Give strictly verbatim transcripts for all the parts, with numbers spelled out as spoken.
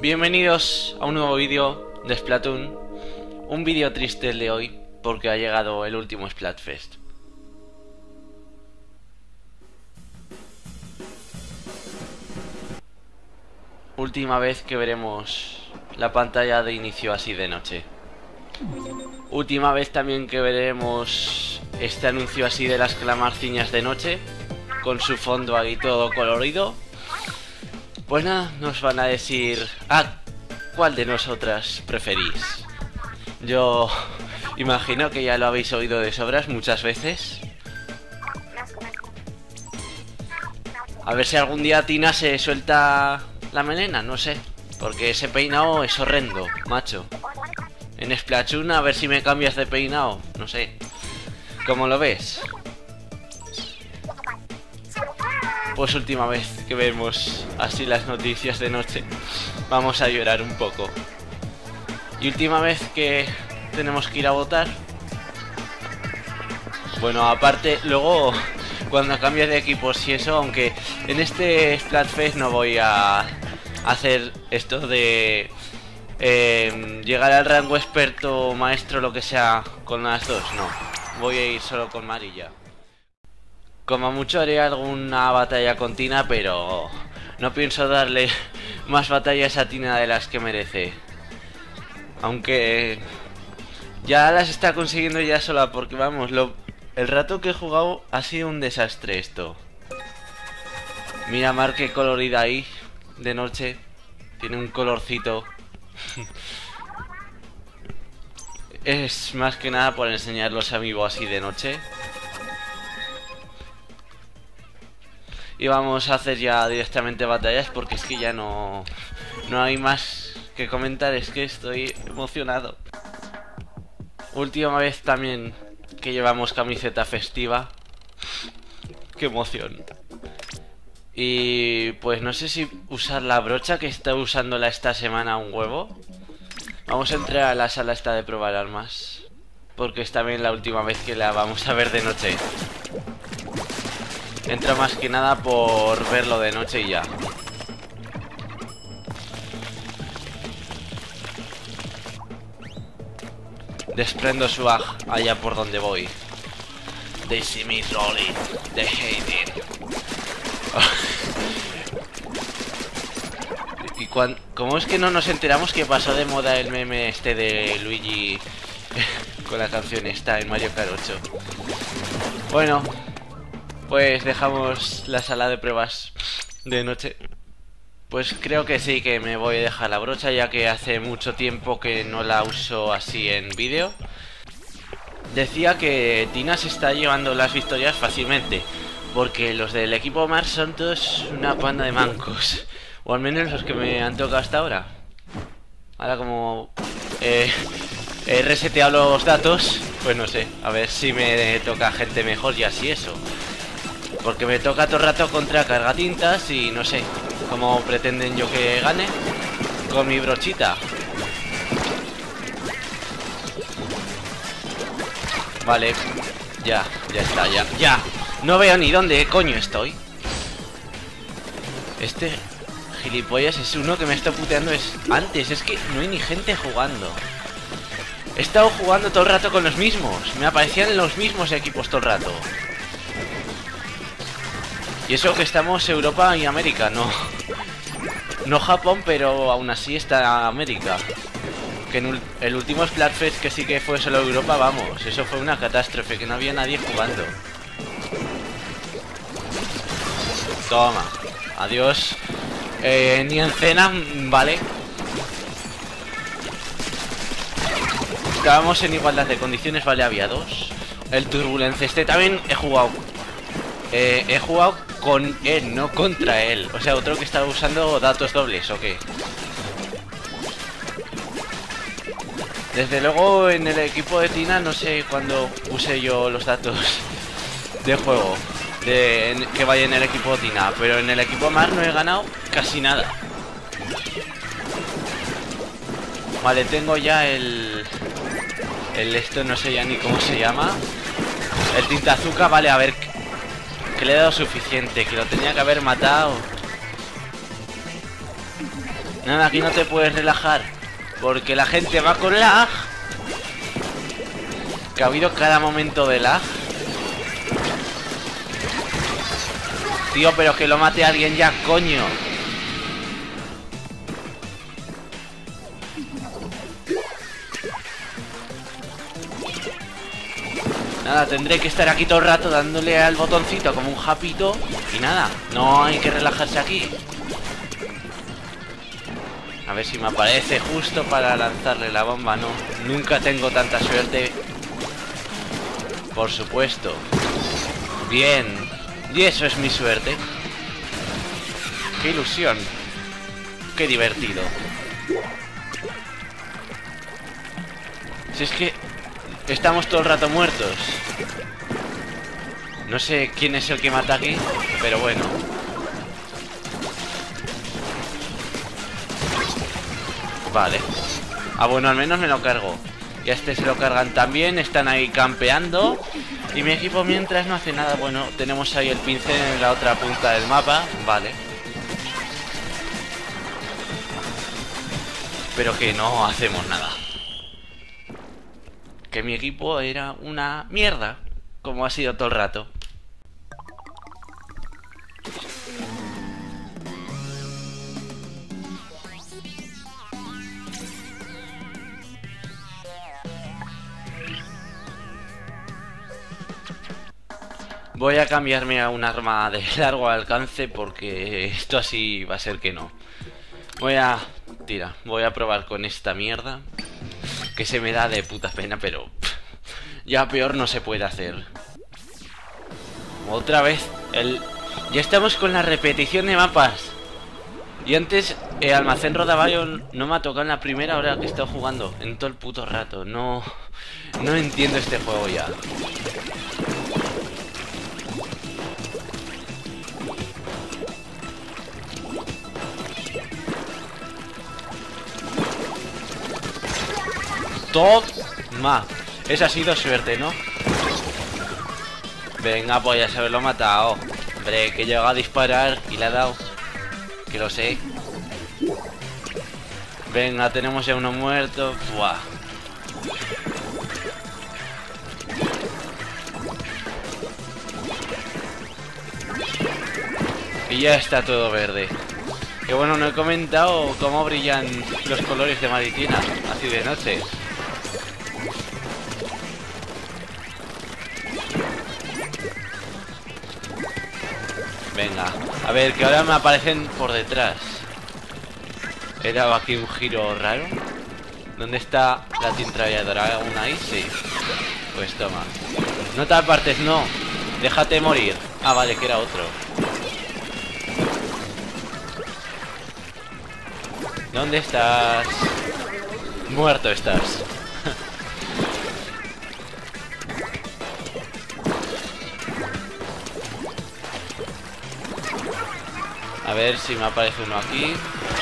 Bienvenidos a un nuevo vídeo de Splatoon. Un vídeo triste el de hoy, porque ha llegado el último Splatfest. Última vez que veremos la pantalla de inicio así de noche. Última vez también que veremos este anuncio así de las clamarciñas de noche, con su fondo ahí todo colorido. Pues nada, nos van a decir ah, ¿cuál de nosotras preferís? Yo imagino que ya lo habéis oído de sobras muchas veces. A ver si algún día Tina se suelta la melena, no sé. Porque ese peinado es horrendo, macho. En Splatoon a ver si me cambias de peinado, no sé. ¿Cómo lo ves? Pues última vez que vemos así las noticias de noche, vamos a llorar un poco. Y última vez que tenemos que ir a votar. Bueno, aparte, luego cuando cambies de equipos y eso, aunque en este Splatfest no voy a hacer esto de eh, llegar al rango experto, maestro, lo que sea, con las dos, no. Voy a ir solo con Marilla. Como mucho haré alguna batalla con Tina, pero no pienso darle más batallas a Tina de las que merece. Aunque ya las está consiguiendo ya sola, porque vamos, lo, el rato que he jugado ha sido un desastre esto. Mira Mar qué colorida ahí, de noche. Tiene un colorcito. Es más que nada por enseñar los amigos así de noche. Y vamos a hacer ya directamente batallas, porque es que ya no, no hay más que comentar, es que estoy emocionado. Última vez también que llevamos camiseta festiva. Qué emoción. Y pues no sé si usar la brocha que está usándola esta semana un huevo. Vamos a entrar a la sala esta de probar armas, porque es también la última vez que la vamos a ver de noche. Entro más que nada por verlo de noche y ya. Desprendo swag allá por donde voy. They see me rolling, they hate it. ¿Y cuan... cómo es que no nos enteramos que pasó de moda el meme este de Luigi con la canción esta en Mario Kart ocho? Bueno, pues dejamos la sala de pruebas de noche. Pues creo que sí, que me voy a dejar la brocha, ya que hace mucho tiempo que no la uso así en vídeo. Decía que Tina se está llevando las victorias fácilmente, porque los del equipo Mars son todos una panda de mancos. O al menos los que me han tocado hasta ahora. Ahora como eh, he reseteado los datos, pues no sé, a ver si me toca gente mejor y así eso. Porque me toca todo el rato contra cargatintas y no sé cómo pretenden yo que gane con mi brochita. Vale, ya, ya está, ya, ya. No veo ni dónde coño estoy. Este gilipollas es uno que me está puteando es antes, es que no hay ni gente jugando. He estado jugando todo el rato con los mismos, me aparecían los mismos equipos todo el rato. Y eso que estamos Europa y América, no no Japón, pero aún así está América. Que en el último Splatfest que sí que fue solo Europa, vamos, eso fue una catástrofe, que no había nadie jugando. Toma, adiós. Eh, ni en cena, vale. Estábamos en igualdad de condiciones, vale, había dos. El Turbulence este también he jugado. Eh, he jugado con él, no contra él. O sea, otro que estaba usando datos dobles, ¿o qué? Desde luego en el equipo de Tina no sé cuándo usé yo los datos de juego de, en, que vaya en el equipo de Tina. Pero en el equipo Mar no he ganado casi nada. Vale, tengo ya el... El esto no sé ya ni cómo se llama. El tinta azúcar, vale, a ver... Que le he dado suficiente, que lo tenía que haber matado. Nada, aquí no te puedes relajar, porque la gente va con lag. Que ha habido cada momento de lag. Tío, pero que lo mate a alguien ya, coño. Nada, tendré que estar aquí todo el rato dándole al botoncito como un japito. Y nada, no hay que relajarse aquí. A ver si me aparece justo para lanzarle la bomba. No, nunca tengo tanta suerte. Por supuesto. Bien. Y eso es mi suerte. Qué ilusión. Qué divertido. Si es que estamos todo el rato muertos. No sé quién es el que mata aquí, pero bueno. Vale. Ah, bueno, al menos me lo cargo. Y a este se lo cargan también. Están ahí campeando. Y mi equipo mientras no hace nada. Bueno, tenemos ahí el pincel en la otra punta del mapa. Vale. Pero que no hacemos nada. Que mi equipo era una mierda, como ha sido todo el rato. Voy a cambiarme a un arma de largo alcance porque esto así va a ser que no. Voy a... Tira, voy a probar con esta mierda. Que se me da de puta pena, pero... Pff, ya peor no se puede hacer. Otra vez, el... Ya estamos con la repetición de mapas. Y antes, el almacén Rodaballo no me ha tocado en la primera hora que he estado jugando. En todo el puto rato. No... No entiendo este juego ya. Toma. Esa ha sido suerte, ¿no? Venga, pues ya se haberlo matado. Hombre, que llegado a disparar y le ha dado. Que lo sé. Venga, tenemos ya uno muerto. Buah. Y ya está todo verde. Que bueno, no he comentado cómo brillan los colores de Maritina así de noche. Venga, a ver, que ahora me aparecen por detrás. He dado aquí un giro raro. ¿Dónde está la tintraviadora? ¿Aún ahí? Sí. Pues toma. No te apartes, no. Déjate morir. Ah, vale, que era otro. ¿Dónde estás? Muerto estás. A ver si me aparece uno aquí.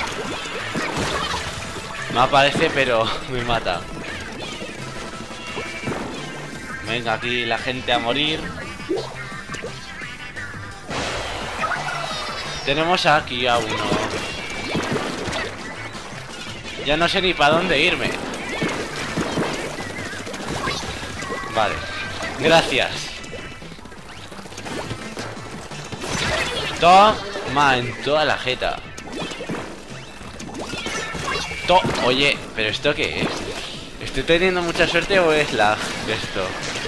Me aparece, pero me mata. Venga, aquí la gente a morir. Tenemos aquí a uno. Ya no sé ni para dónde irme. Vale. Gracias. Toma en toda la jeta. To Oye, ¿pero esto qué es? ¿Estoy teniendo mucha suerte o es lag esto?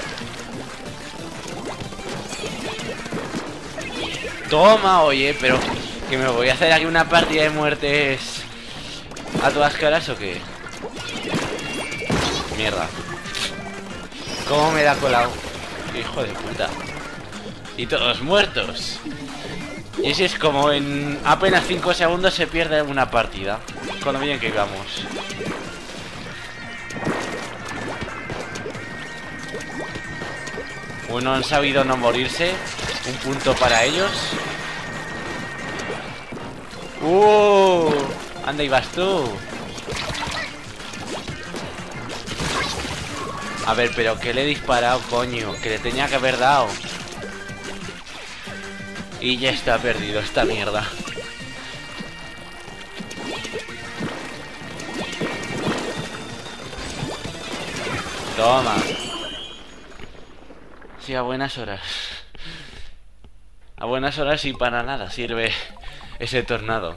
Toma, oye, pero que me voy a hacer aquí una partida de muertes a todas caras o qué. Mierda. ¿Cómo me da colado? Hijo de puta. Y todos muertos. Y así es como en apenas cinco segundos se pierde una partida. Con lo bien que íbamos. Bueno, han sabido no morirse. Un punto para ellos. ¡Uh! ¿Dónde ibas tú? A ver, pero que le he disparado, coño. Que le tenía que haber dado. Y ya está perdido esta mierda. Toma. Sí, a buenas horas. A buenas horas y para nada sirve ese tornado.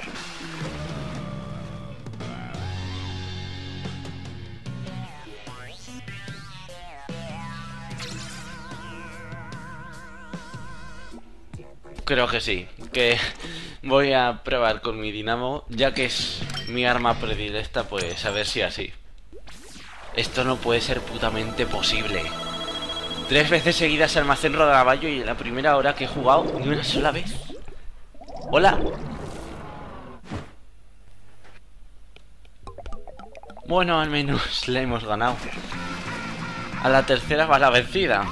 Creo que sí, que voy a probar con mi dinamo, ya que es mi arma predilecta, pues a ver si así. Esto no puede ser putamente posible. Tres veces seguidas almacén rodaballo y en la primera hora que he jugado ni una sola vez. Hola. Bueno, al menos le hemos ganado. A la tercera va la vencida.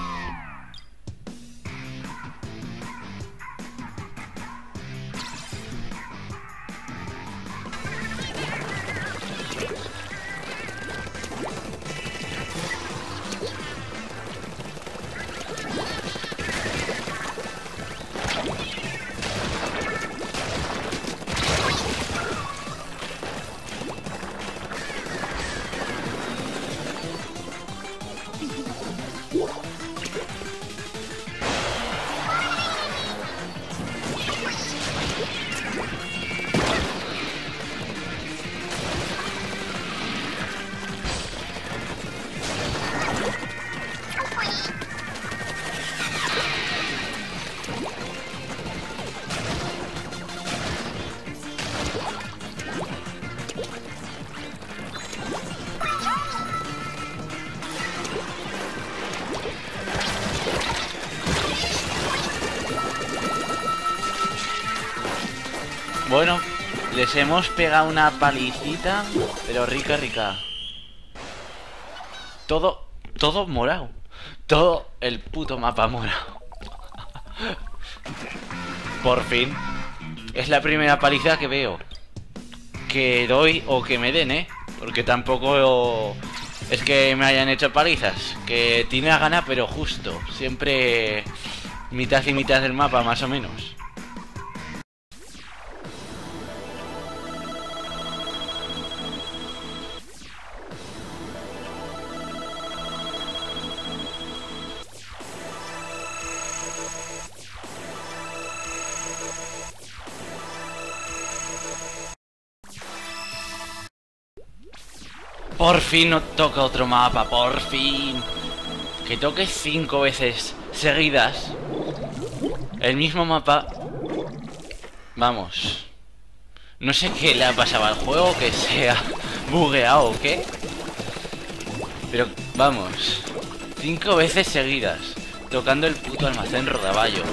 Bueno, les hemos pegado una palicita, pero rica, rica. Todo, todo morado. Todo el puto mapa morado. Por fin. Es la primera paliza que veo que doy o que me den, ¿eh? Porque tampoco es que me hayan hecho palizas. Que tiene a gana, pero justo. Siempre mitad y mitad del mapa, más o menos. Por fin no toca otro mapa, por fin. Que toque cinco veces seguidas el mismo mapa. Vamos. No sé qué le ha pasado al juego, que sea bugueado o qué. Pero vamos. Cinco veces seguidas tocando el puto almacén rodaballo.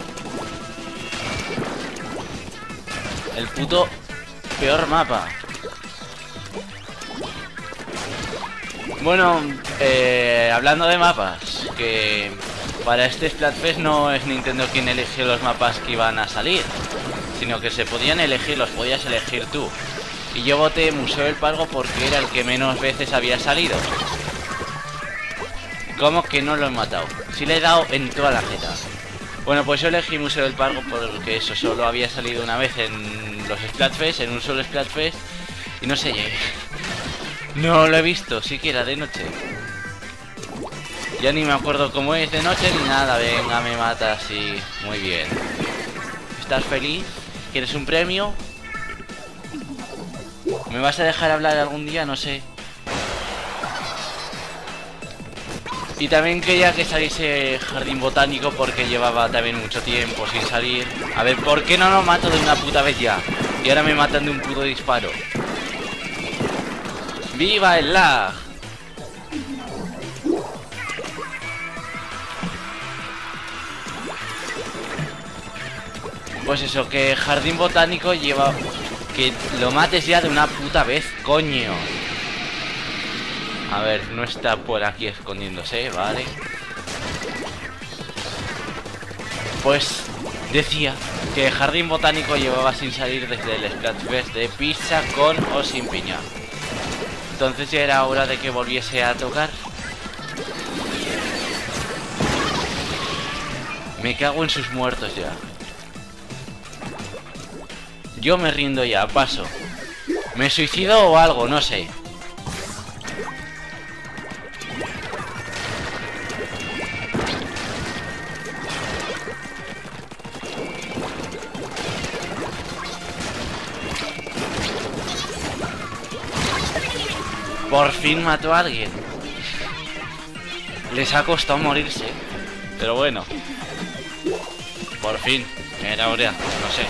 El puto peor mapa. Bueno, eh, hablando de mapas, que para este Splatfest no es Nintendo quien eligió los mapas que iban a salir, sino que se podían elegir, los podías elegir tú. Y yo voté Museo del Pargo porque era el que menos veces había salido. ¿Cómo que no lo he matado? Si le he dado en toda la jeta. Bueno, pues yo elegí Museo del Pargo porque eso solo había salido una vez en los Splatfest, en un solo Splatfest, y no sé... No lo he visto siquiera de noche. Ya ni me acuerdo cómo es de noche ni nada. Venga, me matas, sí. Muy bien. ¿Estás feliz? ¿Quieres un premio? ¿Me vas a dejar hablar algún día? No sé. Y también quería que saliese Jardín Botánico porque llevaba también mucho tiempo sin salir. A ver, ¿por qué no lo mato de una puta vez ya? Y ahora me matan de un puto disparo. ¡Viva el lag! Pues eso, que Jardín Botánico lleva... Que lo mates ya de una puta vez, coño. A ver, no está por aquí escondiéndose, vale. Pues decía que Jardín Botánico llevaba sin salir desde el Splatfest de pizza con o sin piña. Entonces ya era hora de que volviese a tocar. Me cago en sus muertos ya. Yo me rindo ya, paso. ¿Me suicido o algo? No sé. Por fin mató a alguien. Les ha costado morirse. Pero bueno. Por fin. Era hora. No sé.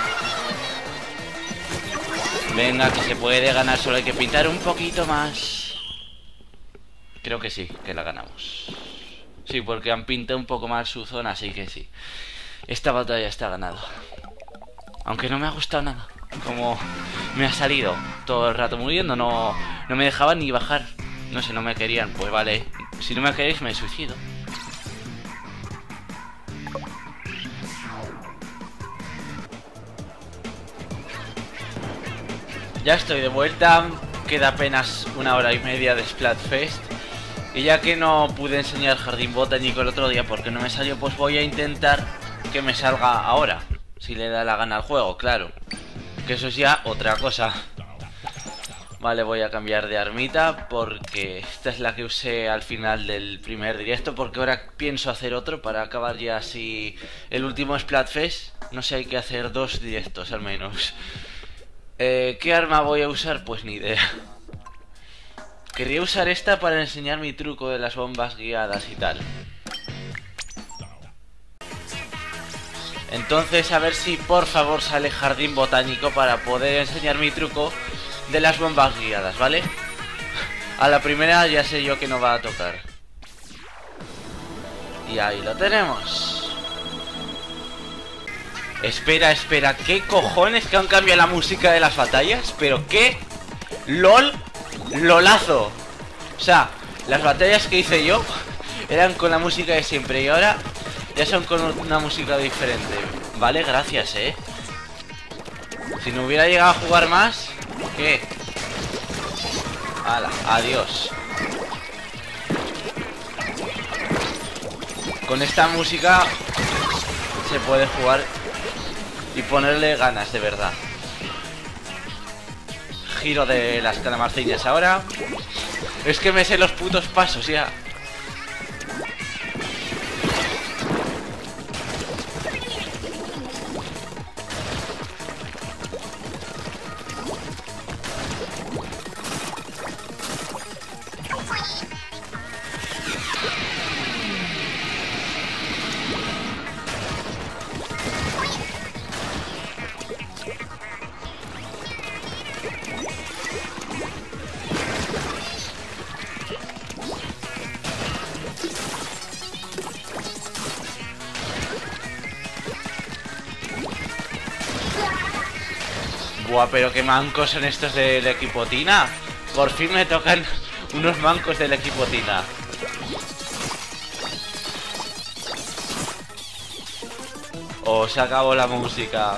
Venga, que se puede ganar. Solo hay que pintar un poquito más. Creo que sí, que la ganamos. Sí, porque han pintado un poco más su zona. Así que sí. Esta batalla está ganada. Aunque no me ha gustado nada. Como me ha salido todo el rato muriendo. No, no me dejaban ni bajar. No sé, no me querían. Pues vale. Si no me queréis me suicido. Ya estoy de vuelta. Queda apenas una hora y media de Splatfest. Y ya que no pude enseñar Jardín Botánico el otro día porque no me salió, pues voy a intentar que me salga ahora. Si le da la gana al juego, claro. Que eso es ya otra cosa. Vale, voy a cambiar de armita porque esta es la que usé al final del primer directo. Porque ahora pienso hacer otro para acabar ya así el último Splatfest. No sé, hay que hacer dos directos al menos. Eh, ¿Qué arma voy a usar? Pues ni idea. Quería usar esta para enseñar mi truco de las bombas guiadas y tal. Entonces a ver si por favor sale Jardín Botánico para poder enseñar mi truco de las bombas guiadas, ¿vale? A la primera ya sé yo que no va a tocar. Y ahí lo tenemos. Espera, espera, ¿qué cojones que han cambiado la música de las batallas? ¿Pero qué? LOL, LOLazo. O sea, las batallas que hice yo eran con la música de siempre y ahora ya son con una música diferente. Vale, gracias, eh. Si no hubiera llegado a jugar más, ¿qué? Hala, adiós. Con esta música se puede jugar y ponerle ganas de verdad. Giro de las calamarciñas ahora. Es que me sé los putos pasos ya. Buah, pero qué mancos son estos del equipo Tina. Por fin me tocan unos mancos del equipo Tina. Oh, se acabó la música.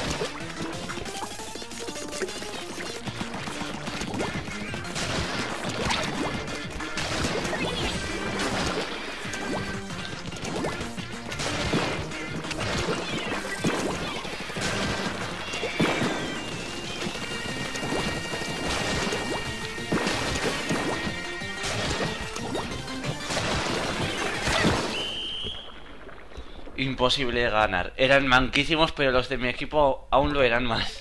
Imposible ganar. Eran manquísimos, pero los de mi equipo aún lo eran más.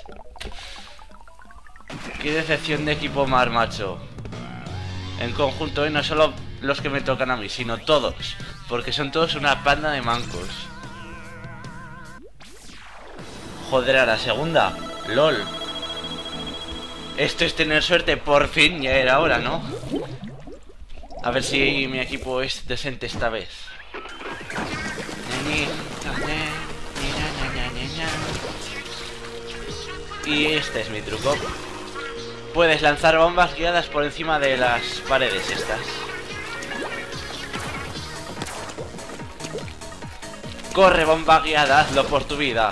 Qué decepción de equipo más, macho. En conjunto, y no solo los que me tocan a mí, sino todos. Porque son todos una panda de mancos. Joder, a la segunda. LOL. Esto es tener suerte. Por fin, ya era hora, ¿no? A ver si mi equipo es decente esta vez. Y este es mi truco. Puedes lanzar bombas guiadas por encima de las paredes estas. Corre, bomba guiada, hazlo por tu vida.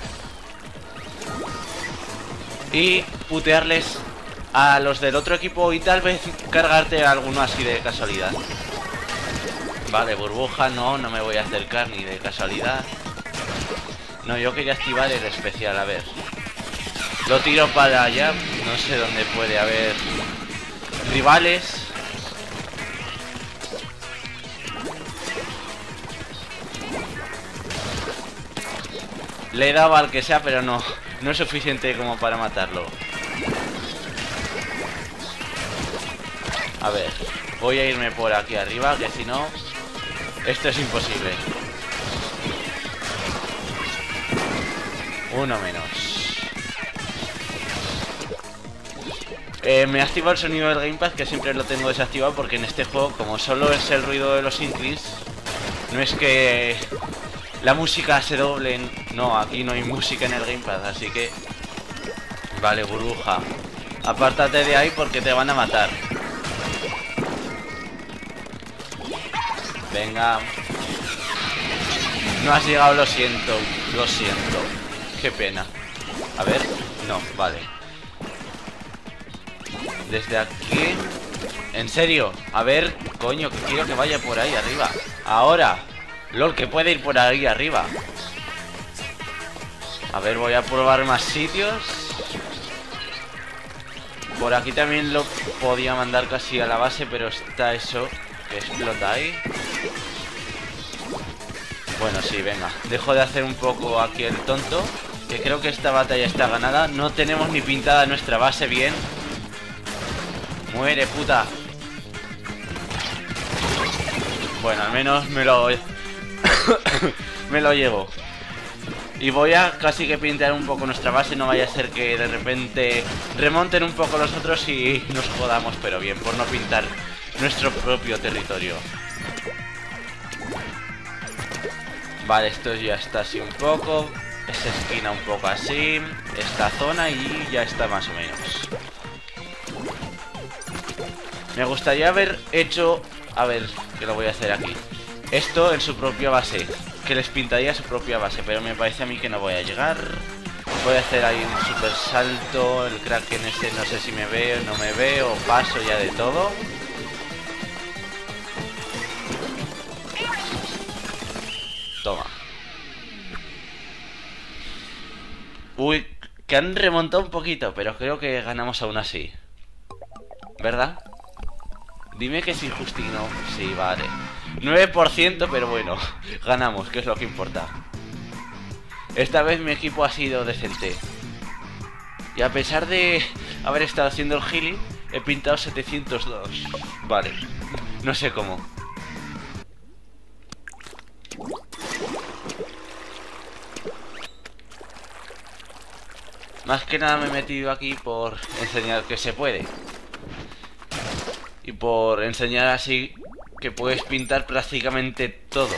Y putearles a los del otro equipo y tal vez cargarte a alguno así de casualidad. Vale, burbuja, no, no me voy a acercar ni de casualidad. No, yo quería activar el especial, a ver. Lo tiro para allá, no sé dónde puede haber rivales. Le he dado al que sea, pero no, no es suficiente como para matarlo. A ver, voy a irme por aquí arriba, que si no, esto es imposible. Uno menos. Eh, me activa el sonido del gamepad, que siempre lo tengo desactivado, porque en este juego, como solo es el ruido de los inclis, no es que la música se doble. En... No, aquí no hay música en el gamepad, así que... Vale, burbuja. Apártate de ahí porque te van a matar. Venga. No has llegado, lo siento. Lo siento. Qué pena. A ver. No, vale. Desde aquí. ¿En serio? A ver, coño, que quiero que vaya por ahí arriba. Ahora. LOL, que puede ir por ahí arriba. A ver, voy a probar más sitios. Por aquí también lo podía mandar casi a la base, pero está eso que explota ahí. Bueno, sí, venga. Dejo de hacer un poco aquí el tonto, que creo que esta batalla está ganada. No tenemos ni pintada nuestra base bien. Muere, puta. Bueno, al menos me lo... me lo llevo. Y voy a casi que pintar un poco nuestra base. No vaya a ser que de repente remonten un poco los otros y nos jodamos, pero bien, por no pintar nuestro propio territorio. Vale, esto ya está así un poco. Esa esquina un poco así. Esta zona y ya está más o menos. Me gustaría haber hecho... A ver, que lo voy a hacer aquí. Esto en su propia base, que les pintaría su propia base, pero me parece a mí que no voy a llegar. Voy a hacer ahí un super salto. El Kraken ese no sé si me ve o no me ve, o paso ya de todo. Toma. Uy, que han remontado un poquito, pero creo que ganamos aún así, ¿verdad? Dime que sí, Justino. Sí, vale. nueve por ciento, pero bueno, ganamos, que es lo que importa. Esta vez mi equipo ha sido decente. Y a pesar de haber estado haciendo el healing, he pintado setecientos dos. Vale, no sé cómo. Más que nada me he metido aquí por enseñar que se puede. Y por enseñar así que puedes pintar prácticamente todo.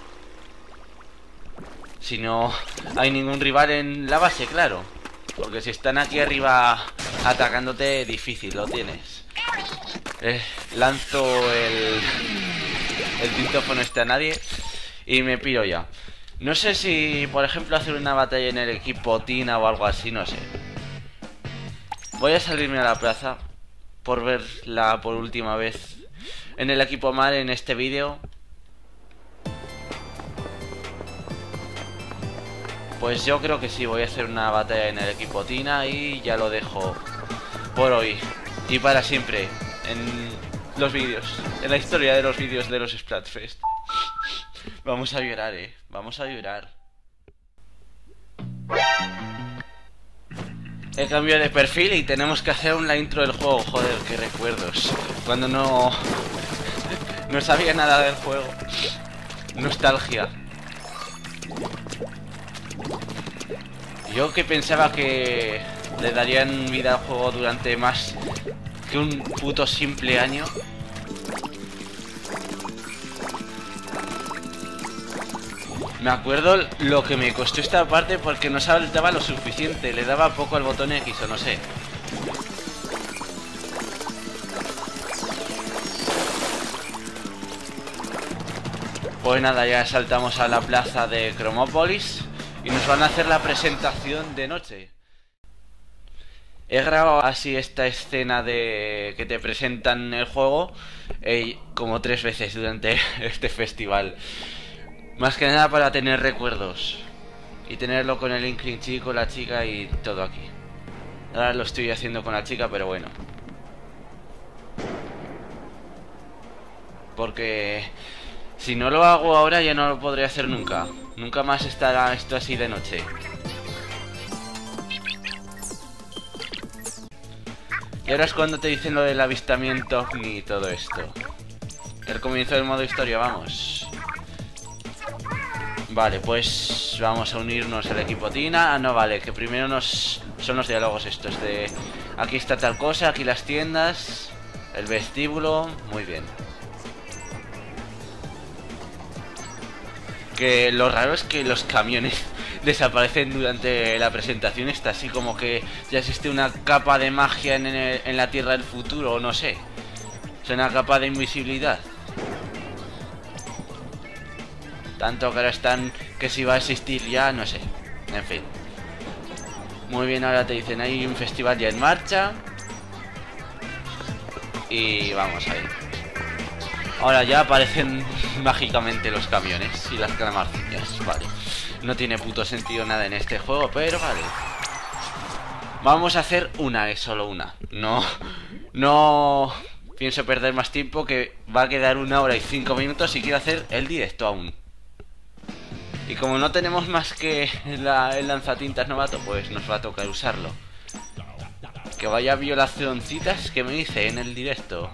Si no hay ningún rival en la base, claro. Porque si están aquí arriba atacándote, difícil lo tienes. Eh, lanzo el, el tintófono este a nadie y me piro ya. No sé si, por ejemplo, hacer una batalla en el equipo Tina o algo así, no sé. Voy a salirme a la plaza por verla por última vez en el equipo Mar en este vídeo. Pues yo creo que sí, voy a hacer una batalla en el equipo Tina y ya lo dejo por hoy y para siempre en los vídeos, en la historia de los vídeos de los Splatfest. Vamos a llorar, eh, vamos a llorar. He cambiado de perfil y tenemos que hacer una intro del juego. Joder, qué recuerdos. Cuando no... no sabía nada del juego. Nostalgia. Yo que pensaba que le darían vida al juego durante más que un puto simple año. Me acuerdo lo que me costó esta parte porque no saltaba lo suficiente. Le daba poco al botón X o no sé. Pues nada, ya saltamos a la plaza de Cromópolis y nos van a hacer la presentación de noche. He grabado así esta escena de que te presentan el juego eh, como tres veces durante este festival. Más que nada para tener recuerdos y tenerlo con el Inkling chico, la chica y todo aquí. Ahora lo estoy haciendo con la chica, pero bueno. Porque si no lo hago ahora ya no lo podré hacer nunca. Nunca más estará esto así de noche. Y ahora es cuando te dicen lo del avistamiento ovni y todo esto. El comienzo del modo historia, vamos. Vale, pues vamos a unirnos al equipo Tina. Ah, no, vale, que primero nos... son los diálogos estos de... Aquí está tal cosa, aquí las tiendas, el vestíbulo, muy bien. Que lo raro es que los camiones desaparecen durante la presentación. Está así como que ya existe una capa de magia en, el, en la Tierra del futuro, o no sé. Es una capa de invisibilidad. Tanto que ahora están que si va a existir ya, no sé. En fin. Muy bien, ahora te dicen hay un festival ya en marcha. Y vamos ahí. Ahora ya aparecen mágicamente los camiones y las calamarciñas. Vale. No tiene puto sentido nada en este juego, pero vale. Vamos a hacer una, es solo una. No, no pienso perder más tiempo, que va a quedar una hora y cinco minutos y quiero hacer el directo aún. Y como no tenemos más que la, el lanzatintas novato, pues nos va a tocar usarlo. Que vaya violacioncitas que me hice en el directo.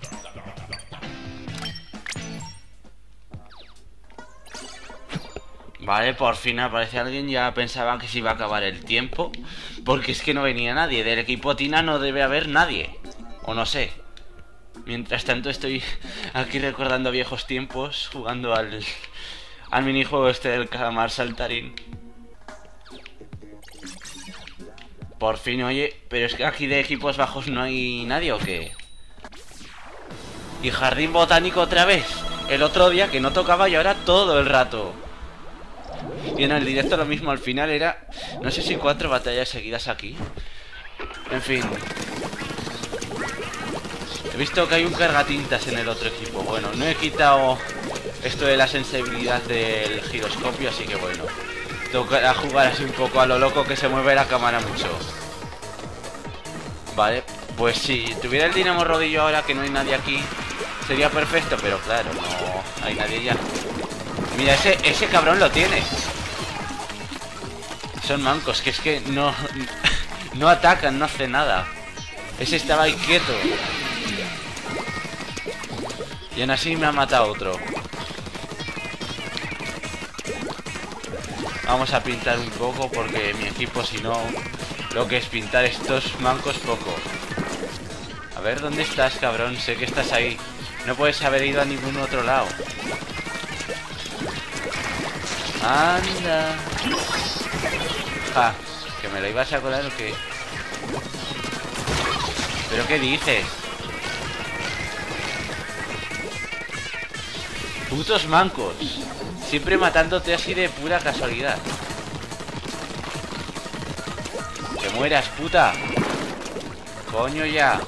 Vale, por fin aparece alguien. Ya pensaba que se iba a acabar el tiempo, porque es que no venía nadie. Del equipo Tina no debe haber nadie. O no sé. Mientras tanto estoy aquí recordando viejos tiempos, jugando al... al minijuego este del calamar saltarín. Por fin, oye, pero es que aquí de equipos bajos no hay nadie, ¿o qué? Y jardín botánico otra vez. El otro día que no tocaba y ahora todo el rato. Y en el directo lo mismo, al final era... no sé si cuatro batallas seguidas aquí. En fin. He visto que hay un cargatintas en el otro equipo. Bueno, no he quitado esto de la sensibilidad del giroscopio, así que bueno. Tocará jugar así un poco a lo loco, que se mueve la cámara mucho. Vale, pues si tuviera el Dinamo Rodillo ahora que no hay nadie aquí, sería perfecto, pero claro, no hay nadie ya. Mira, ese, ese cabrón lo tiene. Son mancos, que es que no, no atacan, no hacen nada. Ese estaba ahí quieto. Y aún así me ha matado otro. Vamos a pintar un poco, porque mi equipo, si no, lo que es pintar estos mancos, poco. A ver, ¿dónde estás, cabrón? Sé que estás ahí. No puedes haber ido a ningún otro lado. Anda. Ja, ¿que me la ibas a colar o qué? ¿Pero qué dices? Putos mancos. Siempre matándote así de pura casualidad. Que mueras, puta. Coño ya.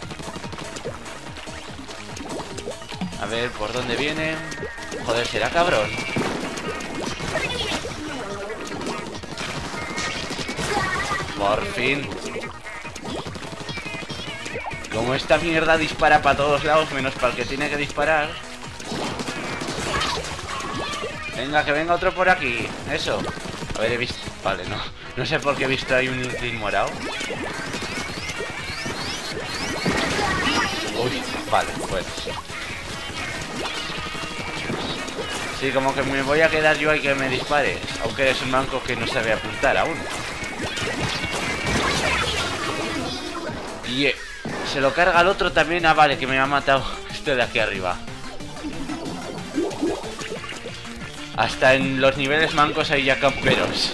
A ver, ¿por dónde vienen? Joder, será cabrón. Por fin. Como esta mierda dispara para todos lados, menos para el que tiene que disparar. Venga, que venga otro por aquí. Eso. A ver, he visto... Vale, no. No sé por qué he visto ahí un Inklin morado. Uy, vale, pues. Sí, como que me voy a quedar yo ahí que me dispares. Aunque eres un manco que no sabe apuntar aún. Y eh, se lo carga el otro también. Ah, vale, que me ha matado este de aquí arriba. Hasta en los niveles mancos hay ya camperos.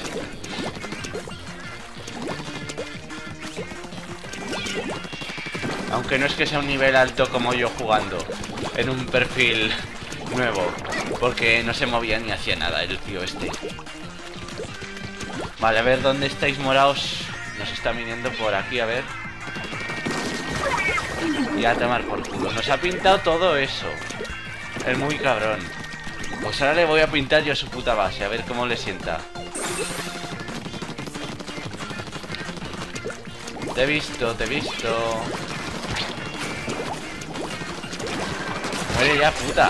Aunque no es que sea un nivel alto como yo jugando en un perfil nuevo, porque no se movía ni hacía nada el tío este. Vale, a ver, ¿dónde estáis morados? Nos está viniendo por aquí, a ver. Y a tomar por culo. Nos ha pintado todo eso. Es muy cabrón. Pues ahora le voy a pintar yo su puta base, a ver cómo le sienta. Te he visto, te he visto. Muere ya, puta.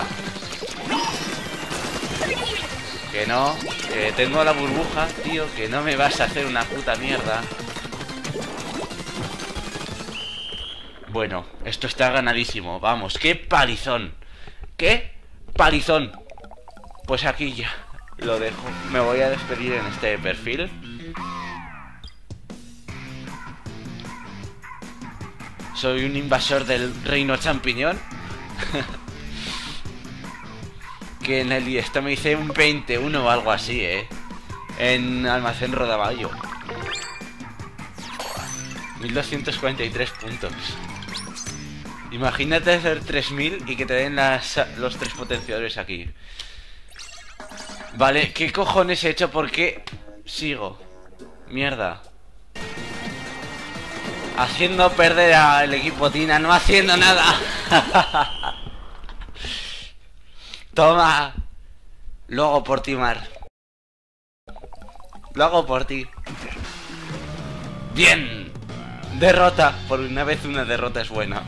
Que no, que tengo la burbuja, tío, que no me vas a hacer una puta mierda. Bueno, esto está ganadísimo. Vamos, qué palizón. ¿Qué palizón? Pues aquí ya lo dejo. Me voy a despedir en este perfil. Soy un invasor del reino champiñón. Que en el esto me hice un veintiuno o algo así, eh. En Almacén Rodaballo. mil doscientos cuarenta y tres puntos. Imagínate hacer tres mil y que te den las, los tres potenciadores aquí. Vale, ¿qué cojones he hecho? ¿Por qué sigo? Mierda. Haciendo perder al equipo Tina, no haciendo nada. Toma. Lo hago por ti, Mar. Lo hago por ti. Bien. Derrota. Por una vez una derrota es buena.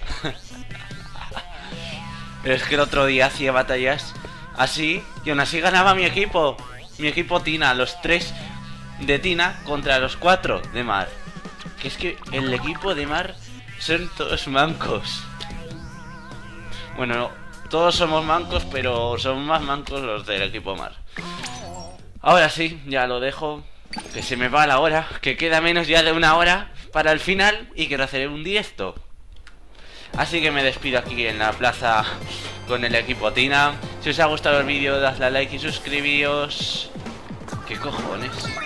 Es que el otro día hacía batallas así y aún así ganaba mi equipo. Mi equipo Tina. Los tres de Tina contra los cuatro de Mar. Que es que el equipo de Mar son todos mancos. Bueno, no, todos somos mancos, pero son más mancos los del equipo Mar. Ahora sí, ya lo dejo. Que se me va la hora. Que queda menos ya de una hora para el final y quiero hacer un directo. Así que me despido aquí en la plaza con el equipo Tina. Si os ha gustado el vídeo, dadle a like y suscribíos. ¿Qué cojones?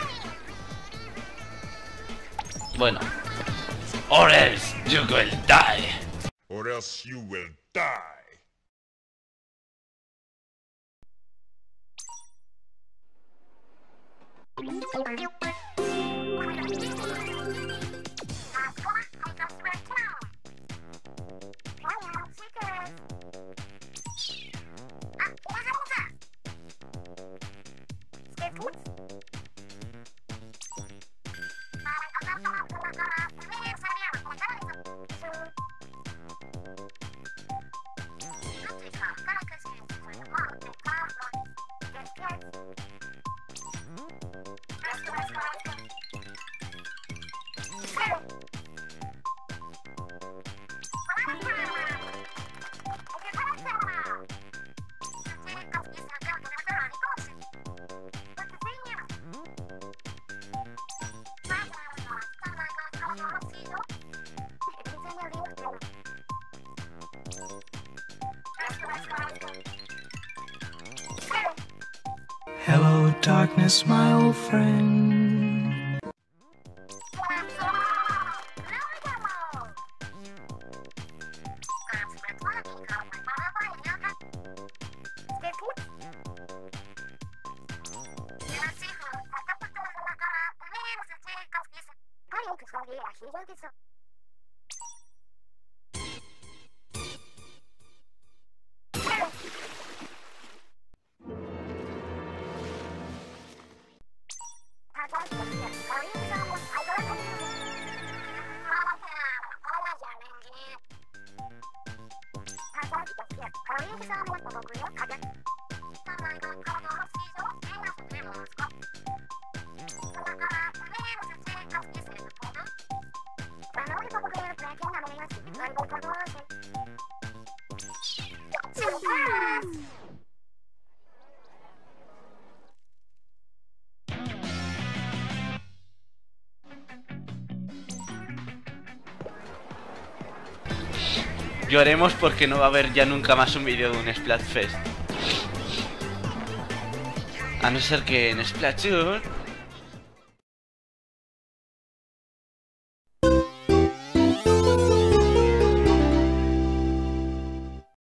Bueno. Or else you will die. Or else you will die. Hello, darkness, my old friend. Lloremos porque no va a haber ya nunca más un vídeo de un Splatfest. A no ser que en Splatoon